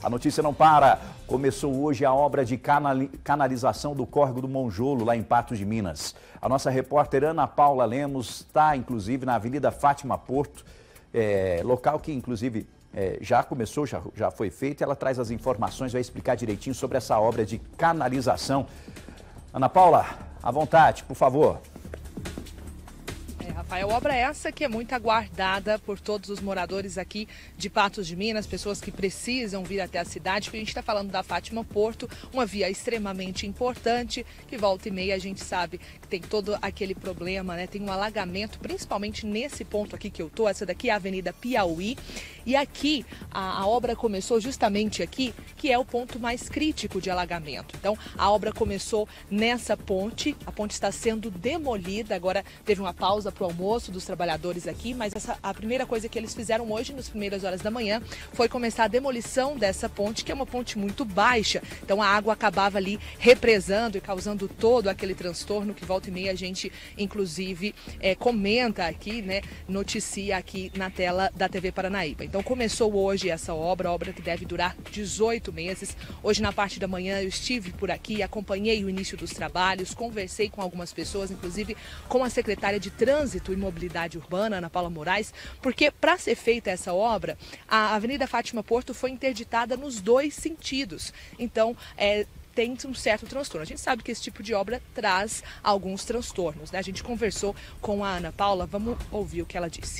A notícia não para. Começou hoje a obra de canalização do córrego do Monjolo, lá em Patos de Minas. A nossa repórter Ana Paula Lemos está, inclusive, na Avenida Fátima Porto, local que, inclusive, já começou, já foi feito. Ela traz as informações, vai explicar direitinho sobre essa obra de canalização. Ana Paula, à vontade, por favor. Rafael, obra essa que é muito aguardada por todos os moradores aqui de Patos de Minas, pessoas que precisam vir até a cidade, porque a gente está falando da Fátima Porto, uma via extremamente importante, que volta e meia a gente sabe que tem todo aquele problema, né? Tem um alagamento, principalmente nesse ponto aqui que eu tô, essa daqui é a Avenida Piauí, e aqui a obra começou justamente aqui, que é o ponto mais crítico de alagamento. Então, a obra começou nessa ponte, a ponte está sendo demolida, agora teve uma pausa para o almoço dos trabalhadores aqui, mas a primeira coisa que eles fizeram hoje, nas primeiras horas da manhã, foi começar a demolição dessa ponte, que é uma ponte muito baixa. Então a água acabava ali represando e causando todo aquele transtorno que volta e meia a gente, inclusive, comenta aqui, né, noticia aqui na tela da TV Paranaíba. Então começou hoje essa obra que deve durar 18 meses. Hoje na parte da manhã eu estive por aqui, acompanhei o início dos trabalhos, conversei com algumas pessoas, inclusive com a secretária de Trânsito e Mobilidade Urbana, Ana Paula Moraes, porque para ser feita essa obra, a Avenida Fátima Porto foi interditada nos dois sentidos. Então, tem um certo transtorno. A gente sabe que esse tipo de obra traz alguns transtornos, né? A gente conversou com a Ana Paula, vamos ouvir o que ela disse.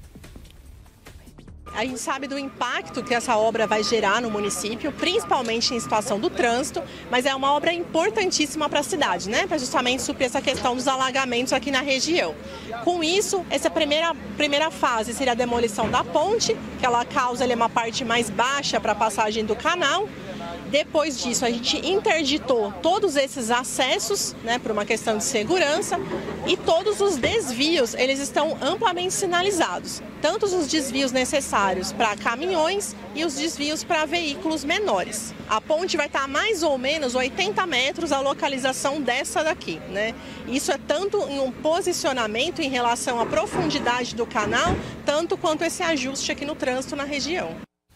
A gente sabe do impacto que essa obra vai gerar no município, principalmente em situação do trânsito, mas é uma obra importantíssima para a cidade, né? Para justamente suprir essa questão dos alagamentos aqui na região. Com isso, essa primeira fase seria a demolição da ponte, que ela causa ali uma parte mais baixa para a passagem do canal. Depois disso, a gente interditou todos esses acessos, né, por uma questão de segurança, e todos os desvios, eles estão amplamente sinalizados. Tanto os desvios necessários para caminhões e os desvios para veículos menores. A ponte vai estar a mais ou menos 80 metros a localização dessa daqui, né? Isso é tanto em um posicionamento em relação à profundidade do canal, tanto quanto esse ajuste aqui no trânsito na região.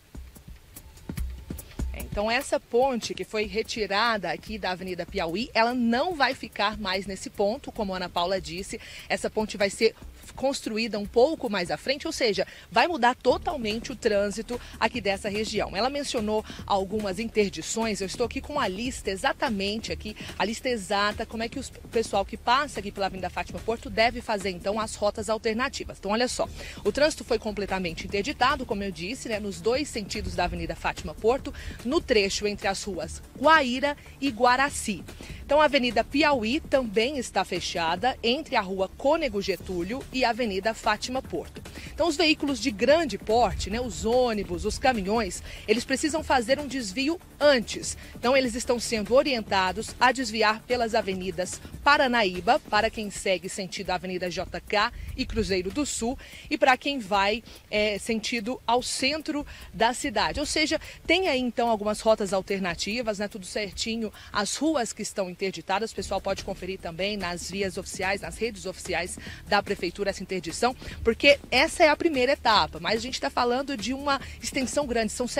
Então essa ponte que foi retirada aqui da Avenida Piauí, ela não vai ficar mais nesse ponto, como a Ana Paula disse. Essa ponte vai ser construída um pouco mais à frente, ou seja, vai mudar totalmente o trânsito aqui dessa região. Ela mencionou algumas interdições, eu estou aqui com a lista exatamente aqui, a lista exata, como é que o pessoal que passa aqui pela Avenida Fátima Porto deve fazer então as rotas alternativas. Então olha só, o trânsito foi completamente interditado, como eu disse, né, nos dois sentidos da Avenida Fátima Porto, no trecho entre as ruas Guaíra e Guaraci. Então a Avenida Piauí também está fechada entre a rua Cônego Getúlio e a Avenida Fátima Porto. Então os veículos de grande porte, né, os ônibus, os caminhões, eles precisam fazer um desvio antes. Então eles estão sendo orientados a desviar pelas avenidas Paranaíba, para quem segue sentido Avenida JK e Cruzeiro do Sul, e para quem vai sentido ao centro da cidade. Ou seja, tem aí então algumas rotas alternativas, né, tudo certinho, as ruas que estão interditadas, o pessoal pode conferir também nas vias oficiais, nas redes oficiais da Prefeitura essa interdição, porque essa é a primeira etapa, mas a gente está falando de uma extensão grande, são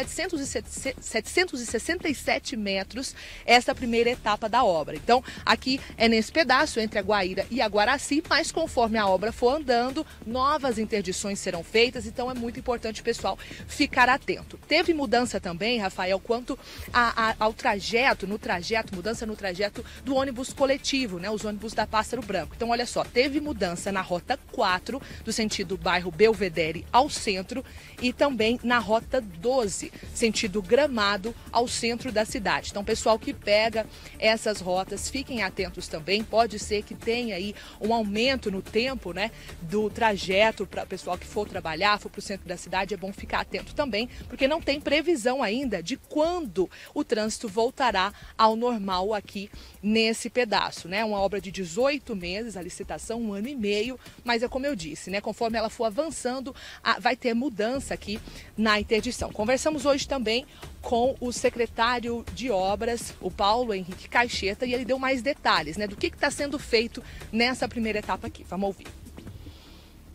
767 metros essa primeira etapa da obra. Então, aqui é nesse pedaço entre a Guaíra e a Guaraci, mas conforme a obra for andando, novas interdições serão feitas, então é muito importante o pessoal ficar atento. Teve mudança também, Rafael, quanto ao trajeto, mudança no trajeto do ônibus coletivo, né, os ônibus da Pássaro Branco. Então, olha só, teve mudança na Rota 4, do sentido bairro Belvedere ao centro, e também na Rota 12, sentido Gramado ao centro da cidade. Então, pessoal que pega essas rotas, fiquem atentos também, pode ser que tenha aí um aumento no tempo, né, do trajeto para o pessoal que for trabalhar, for para o centro da cidade, é bom ficar atento também, porque não tem previsão ainda de quando o trânsito voltará ao normal aqui nesse pedaço, né? Uma obra de 18 meses, a licitação, 1 ano e meio, mas é como eu disse, né? Conforme ela for avançando, vai ter mudança aqui na interdição. Conversamos hoje também com o secretário de Obras, o Paulo Henrique Caixeta, e ele deu mais detalhes, né, do que está sendo feito nessa primeira etapa aqui. Vamos ouvir.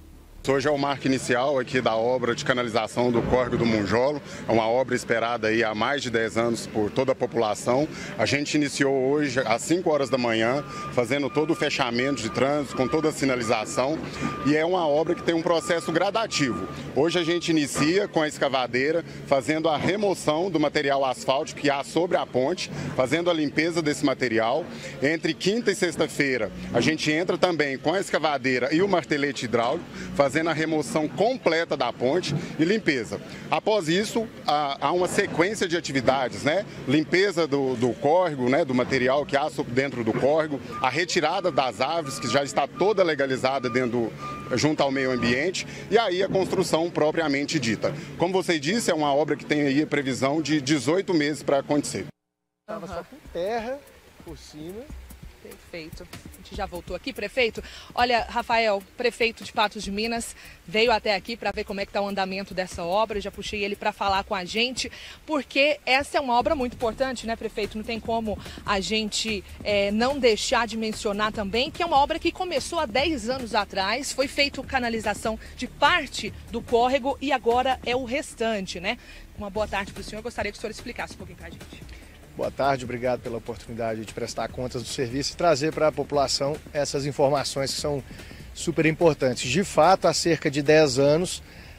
Hoje é o marco inicial aqui da obra de canalização do Córrego do Monjolo. É uma obra esperada aí há mais de 10 anos por toda a população. A gente iniciou hoje às 5 horas da manhã, fazendo todo o fechamento de trânsito, com toda a sinalização. E é uma obra que tem um processo gradativo. Hoje a gente inicia com a escavadeira, fazendo a remoção do material asfáltico que há sobre a ponte, fazendo a limpeza desse material. Entre quinta e sexta-feira, a gente entra também com a escavadeira e o martelete hidráulico, fazendo a remoção completa da ponte e limpeza. Após isso, há uma sequência de atividades, né? Limpeza do córrego, né? Do material que há dentro do córrego, a retirada das árvores, que já está toda legalizada junto ao meio ambiente, e aí a construção propriamente dita. Como você disse, é uma obra que tem aí a previsão de 18 meses para acontecer. Estava só com terra por cima. Perfeito. A gente já voltou aqui, prefeito. Olha, Rafael, prefeito de Patos de Minas, veio até aqui para ver como é que está o andamento dessa obra. Já puxei ele para falar com a gente, porque essa é uma obra muito importante, né, prefeito? Não tem como a gente não deixar de mencionar também que é uma obra que começou há 10 anos atrás, foi feita canalização de parte do córrego e agora é o restante, né? Uma boa tarde para o senhor. Eu gostaria que o senhor explicasse um pouquinho para a gente. Boa tarde, obrigado pela oportunidade de prestar contas do serviço e trazer para a população essas informações que são super importantes. De fato, há cerca de 10 anos,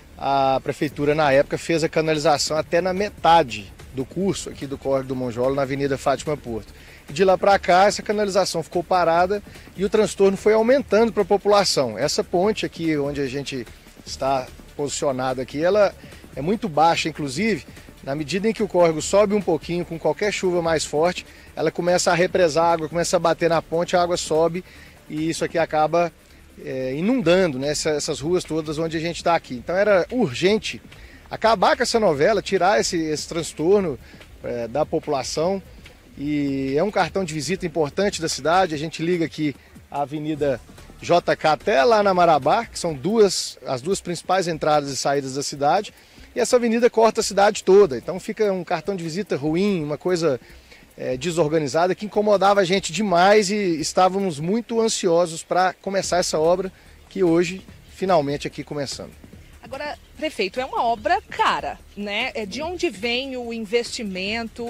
a prefeitura na época fez a canalização até na metade do curso aqui do Córrego do Monjolo, na Avenida Fátima Porto. E de lá para cá, essa canalização ficou parada e o transtorno foi aumentando para a população. Essa ponte aqui, onde a gente está posicionado aqui, ela é muito baixa, inclusive. Na medida em que o córrego sobe um pouquinho, com qualquer chuva mais forte, ela começa a represar a água, começa a bater na ponte, a água sobe e isso aqui acaba inundando, né, essas ruas todas onde a gente está aqui. Então era urgente acabar com essa novela, tirar esse transtorno da população, e é um cartão de visita importante da cidade. A gente liga aqui a Avenida JK até lá na Marabá, que são as duas principais entradas e saídas da cidade. E essa avenida corta a cidade toda, então fica um cartão de visita ruim, uma coisa desorganizada que incomodava a gente demais, e estávamos muito ansiosos para começar essa obra que hoje, finalmente, aqui começando. Agora, prefeito, é uma obra cara, né? De onde vem o investimento?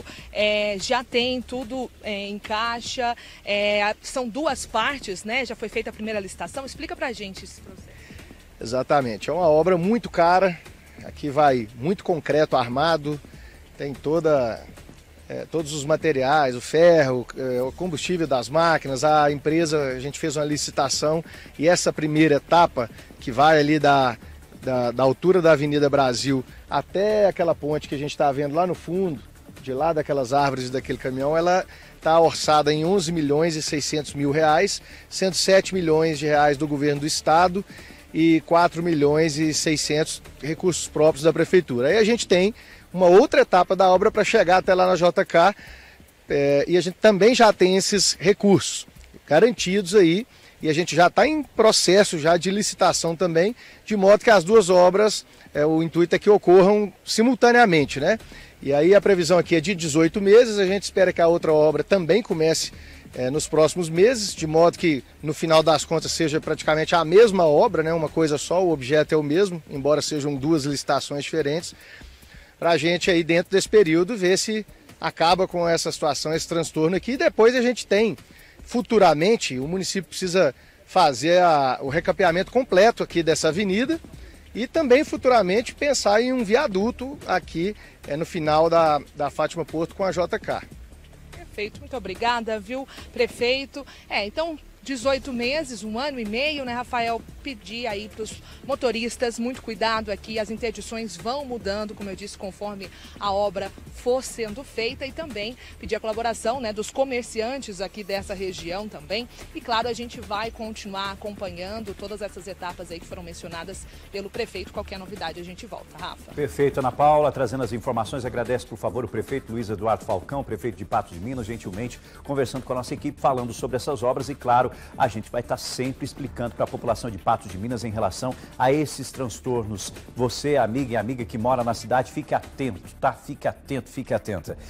Já tem tudo em caixa? São duas partes, né? Já foi feita a primeira licitação. Explica pra gente esse processo. Exatamente, é uma obra muito cara. Aqui vai muito concreto armado, tem todos os materiais, o ferro, o combustível das máquinas. A gente fez uma licitação e essa primeira etapa, que vai ali da altura da Avenida Brasil até aquela ponte que a gente está vendo lá no fundo, de lá daquelas árvores e daquele caminhão, ela está orçada em 11 milhões e 600 mil reais, sendo 7 milhões de reais do governo do estado e 4 milhões e 600 recursos próprios da prefeitura. Aí a gente tem uma outra etapa da obra para chegar até lá na JK, e a gente também já tem esses recursos garantidos aí, e a gente já está em processo já de licitação também, de modo que as duas obras, o intuito é que ocorram simultaneamente, né? E aí a previsão aqui é de 18 meses, a gente espera que a outra obra também comece nos próximos meses, de modo que no final das contas seja praticamente a mesma obra, né? Uma coisa só, o objeto é o mesmo, embora sejam duas licitações diferentes, para a gente aí dentro desse período ver se acaba com essa situação, esse transtorno aqui. E depois a gente tem, futuramente, o município precisa fazer o recapeamento completo aqui dessa avenida e também futuramente pensar em um viaduto aqui no final da Fátima Porto com a JK. Perfeito, muito obrigada, viu, prefeito? Então, 18 meses, 1 ano e meio, né, Rafael? Pedir aí para os motoristas muito cuidado aqui, as interdições vão mudando, como eu disse, conforme a obra for sendo feita, e também pedir a colaboração, né, dos comerciantes aqui dessa região também. E claro, a gente vai continuar acompanhando todas essas etapas aí que foram mencionadas pelo prefeito. Qualquer novidade a gente volta, Rafa. Perfeito, Ana Paula, trazendo as informações. Agradece, por favor, o prefeito Luiz Eduardo Falcão, prefeito de Patos de Minas, gentilmente conversando com a nossa equipe, falando sobre essas obras, e claro, a gente vai estar sempre explicando para a população de Patos de Minas em relação a esses transtornos. Você, amiga e amiga que mora na cidade, fique atento, tá? Fique atento, fique atenta.